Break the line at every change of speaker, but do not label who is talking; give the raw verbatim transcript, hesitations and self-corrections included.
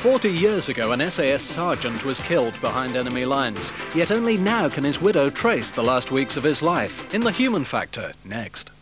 Forty years ago, an S A S sergeant was killed behind enemy lines. Yet only now can his widow trace the last weeks of his life. In The Human Factor, next.